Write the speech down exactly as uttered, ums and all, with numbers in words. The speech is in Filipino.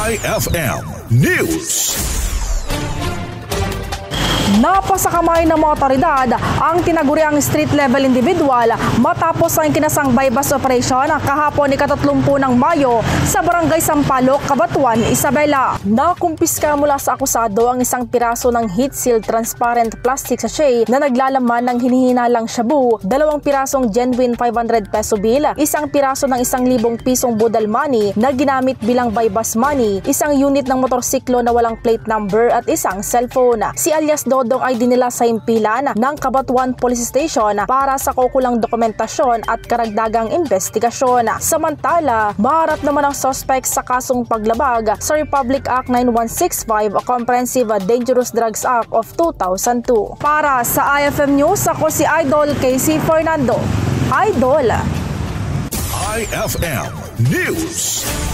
I F M News. Napasakamay ng mga otoridad ang tinaguriang street-level individual matapos ang kinasang bypass operation kahapon ikatatlumput ng Mayo sa Barangay Sampaloc, Cabanatuan, Isabela. Nakumpiska mula sa akusado ang isang piraso ng heat-sealed transparent plastic sachet na naglalaman ng hinihinalang shabu, dalawang pirasong genuine five hundred peso bill, isang piraso ng isang libong pisong budal money na ginamit bilang bypass money, isang unit ng motorsiklo na walang plate number at isang cellphone. Si alias Dodong ay dinila sa himpilan ng Cabanatuan Police Station para sa kaukulang dokumentasyon at karagdagang investigasyon. Samantala, maharap naman ang suspect sa kasong paglabag sa Republic Act nine one six five o Comprehensive Dangerous Drugs Act of two thousand two. Para sa I F M News, ako si Idol Casey Fernando. Idol! I F M News.